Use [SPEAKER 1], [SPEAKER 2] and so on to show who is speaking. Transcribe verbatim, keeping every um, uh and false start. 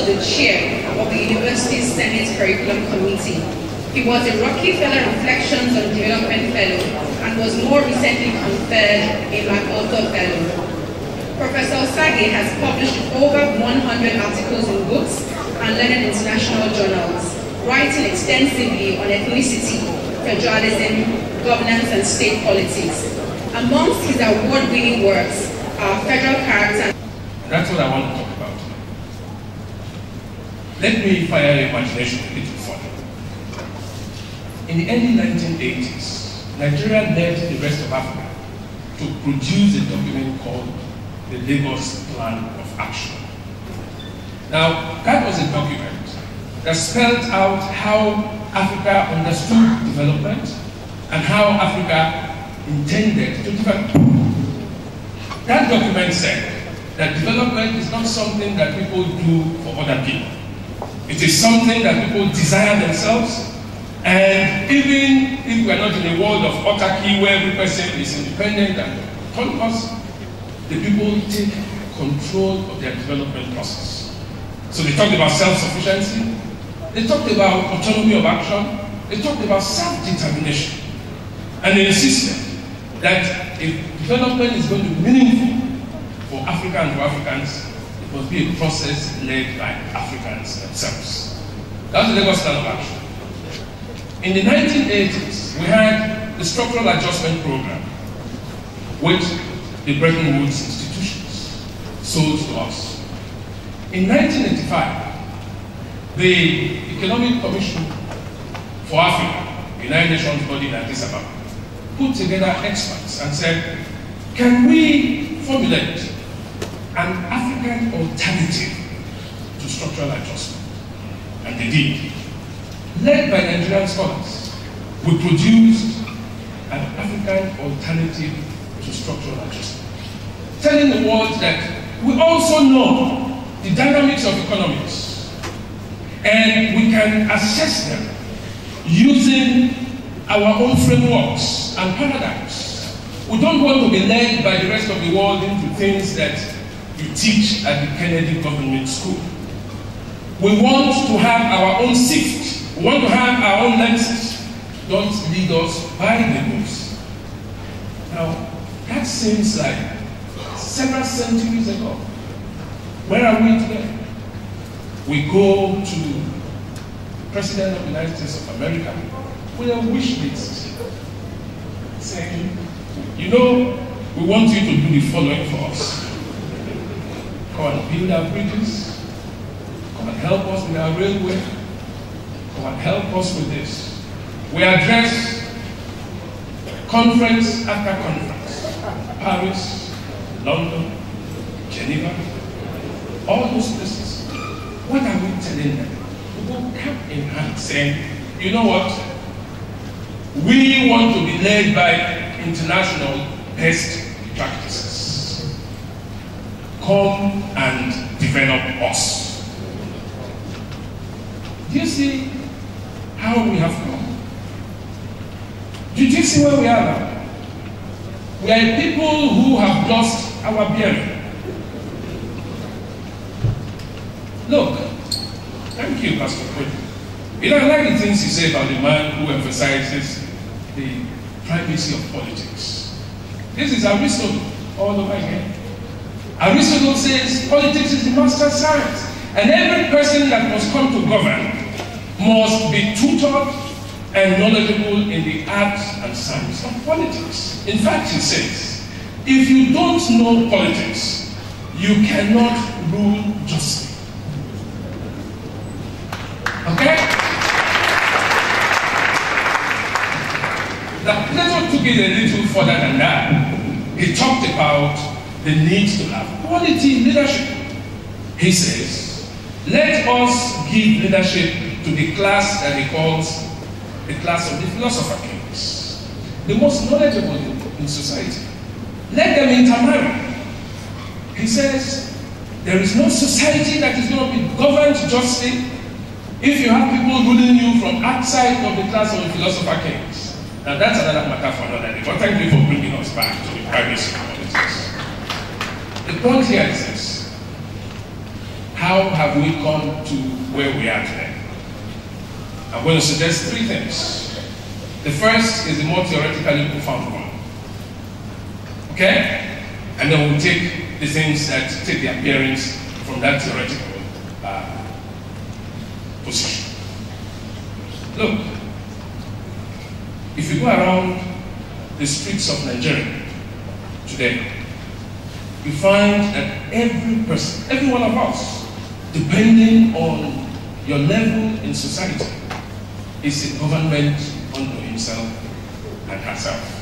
[SPEAKER 1] the chair of the university's Senate Curriculum Committee. He was a Rockefeller Reflections on Development Fellow and was more recently conferred a MacArthur Fellow. Professor Osaghae has published over one hundred articles in books and learned international journals, writing extensively on ethnicity, federalism, governance, and state politics. Amongst his award-winning works are Federal Character.
[SPEAKER 2] That's what I want to talk about. Let me fire your imagination a little further. In the early nineteen eighties, Nigeria led the rest of Africa to produce a document called the Lagos Plan of Action. Now, that was a document that spelled out how Africa understood development and how Africa intended to develop. That document said that development is not something that people do for other people. It is something that people desire themselves, and even if we are not in a world of autarky where every person is independent and autonomous, the people take control of their development process. So they talked about self-sufficiency, they talked about autonomy of action, they talked about self-determination, and they insisted that if development is going to be meaningful for Africa and for Africans, it must be a process led by Africans themselves. That's the Lagos Plan of Action. In the nineteen eighties, we had the Structural Adjustment Program, which the Bretton Woods institutions sold to us. In nineteen eighty-five, the Economic Commission for Africa, the United Nations body in Addis Ababa, put together experts and said, can we formulate an African alternative to structural adjustment? And they did. Led by Nigerian scholars, we produced an African alternative to structural adjustment, telling the world that we also know the dynamics of economics and we can assess them using our own frameworks and paradigms. We don't want to be led by the rest of the world into things that you teach at the Kennedy Government School. We want to have our own sift. We want to have our own lenses. Don't lead us by the nose. Now, that seems like several centuries ago. Where are we today? We go to the President of the United States of America with a wish list saying, you know, we want you to do the following for us. Come and build our bridges. Come and help us with our railway. Come and help us with this. We address conference after conference. Paris, London, Geneva, all those places. What are we telling them? We go cap in hand saying, you know what? We want to be led by international best practices. Come and develop us. Do you see how we have come? Do you see where we are now? We are people who have lost our bearing. Look, thank you, Pastor Prof. You know, I like the things you say about the man who emphasizes the primacy of politics. This is Aristotle all over again. Aristotle says politics is the master science, and every person that must come to govern must be tutored and knowledgeable in the arts and science of politics. In fact, he says, if you don't know politics, you cannot rule justly. Okay? Now, Plato took it a little further than that. He talked about the need to have quality leadership. He says, let us give leadership to the class that he calls the class of the philosopher kings, the most knowledgeable in, in society. Let them intermarry. He says, there is no society that is going to be governed justly if you have people ruling you from outside of the class of the philosopher kings. Now that's another matter for another day, but thank you for bringing us back to the primacy of politics. The point here is this. how have we come to where we are today? I'm going to suggest three things. The first is the more theoretically profound one. Okay? And then we'll take the things that take the appearance from that theoretical uh, position. Look, if you go around the streets of Nigeria today, you find that every person, every one of us, depending on your level in society, is a government unto himself and herself.